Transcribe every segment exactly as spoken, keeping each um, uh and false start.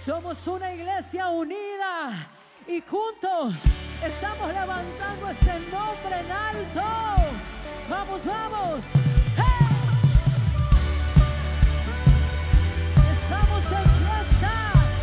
Somos una iglesia unida y juntos estamos levantando ese nombre en alto. Vamos, vamos. ¡Hey! Estamos en fiesta.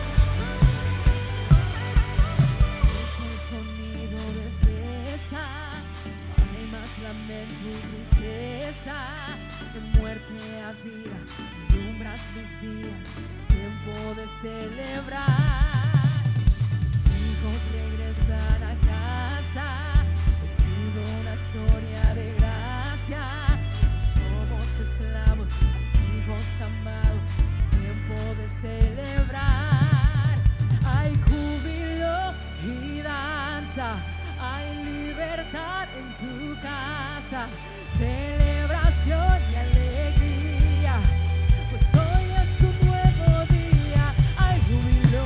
Es el sonido de fiesta. No hay más lamento y tristeza. De muerte a vida, alumbras mis días. Tiempo de celebrar. Tus hijos regresan a casa. Escribo una historia de gracia. Somos esclavos, hijos amados. Es tiempo de celebrar. Hay júbilo y danza. Hay libertad en tu casa. Celebración y alegría. Pues hoy es un nuevo día. Hay júbilo.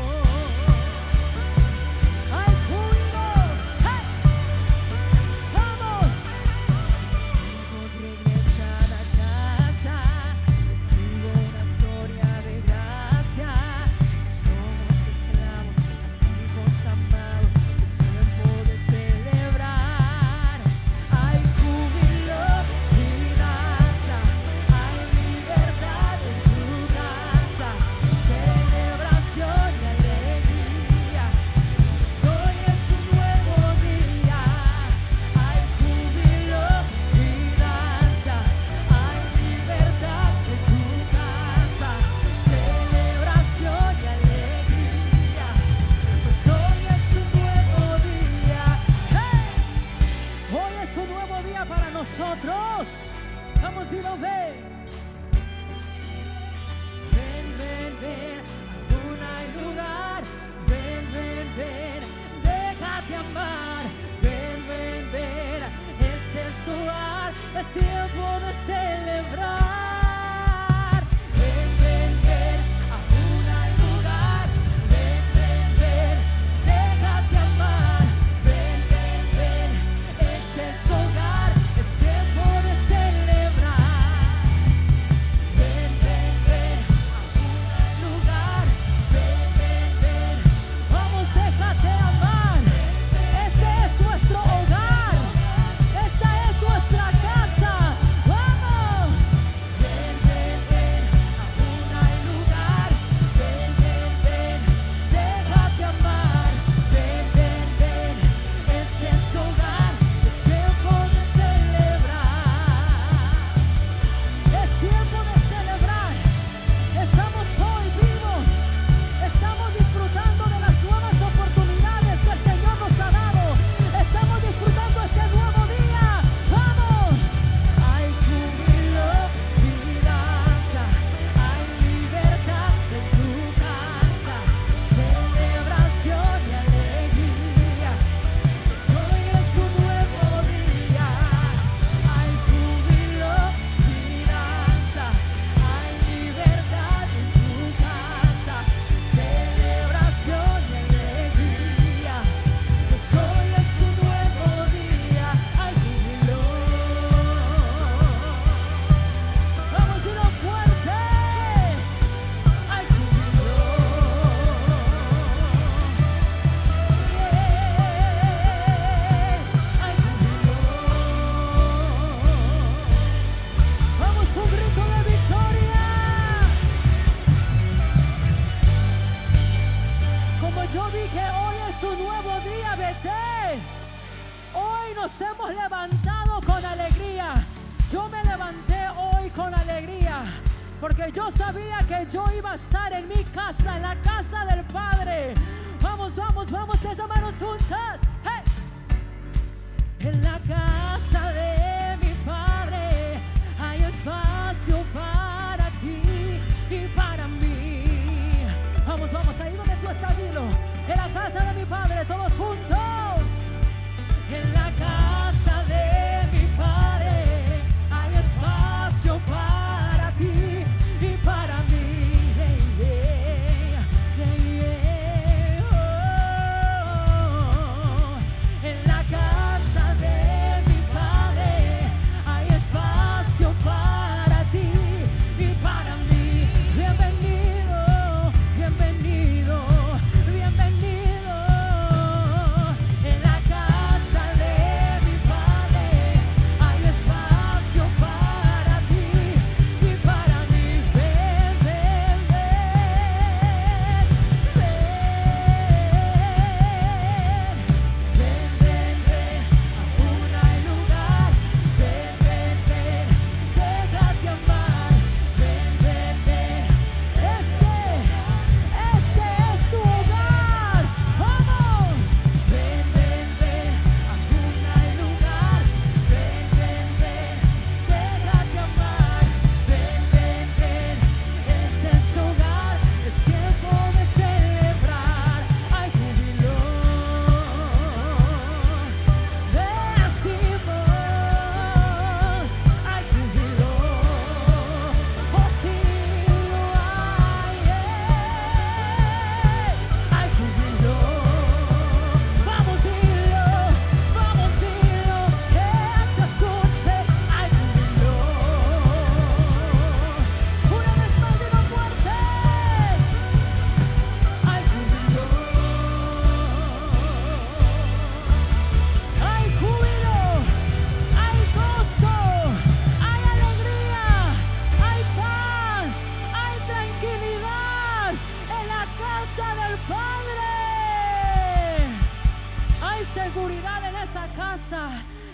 Hay júbilo. ¡Hey! ¡Vamos! Hijos regresan a casa. Escribo una historia de gracia. Somos esclavos, hijos amados. Es tiempo de celebrar. Hay júbilo y danza. Hay libertad en tu casa. Celebración y alegría. Pues hoy es un nuevo día. Hay júbilo y danza. Hay libertad en tu casa. Celebración y alegría. Pues hoy es un nuevo día. ¡Hey! Hoy es un nuevo día para nosotros. Vamos y lo ve. Ven, ven, ven, aún hay lugar. Ven, ven, ven, déjate amar. Ven, ven, ven, este es tu hogar. Es tiempo de celebrar. Ven, ven, ven, aún hay lugar. Ven, ven, ven, déjate amar. Ven, ven, ven, este es tu hogar. Es tiempo de celebrar. Ven, ven, ven, aún hay lugar. Ven, ven, ven, vamos, déjate amar. Este es nuestro hogar. Esta es nuestra casa. Vamos. Ven, ven, ven, aún hay lugar. Ven, ven, ven, déjate amar. Ven, ven, ven, este es tu hogar. Es tiempo de celebrar. Es tiempo de celebrar. Estamos hoy vivos. Estamos disfrutando de las nuevas oportunidades que el Señor nos ha dado. Estamos disfrutando este nuevo día. ¡Vamos! Hay júbilo y danza. Hay libertad en tu casa. Celebración y alegría. Pues hoy es un nuevo día. Hay júbilo y danza. Hay libertad en tu casa. Celebración y alegría. Pues hoy es un nuevo día. Hay júbilo. Vamos, dilo fuerte. Hay júbilo. Hay júbilo. Vamos, un grito de victoria. Como yo dije, hoy es un nuevo día, Betel. Hoy nos hemos levantado con alegría. Yo me levanté hoy con alegría porque yo sabía que yo iba a estar en mi casa, en la casa del Padre. Vamos, vamos, vamos, tres manos juntas. ¡Hey! En la casa de mi Padre hay espacio para ti y para mí. Vamos, vamos, ahí donde tú estás, dilo. En la casa de mi Padre, todos juntos. En la casa de mi Padre hay espacio para ti y para mí. Yeah, yeah, yeah, yeah. Oh, casa.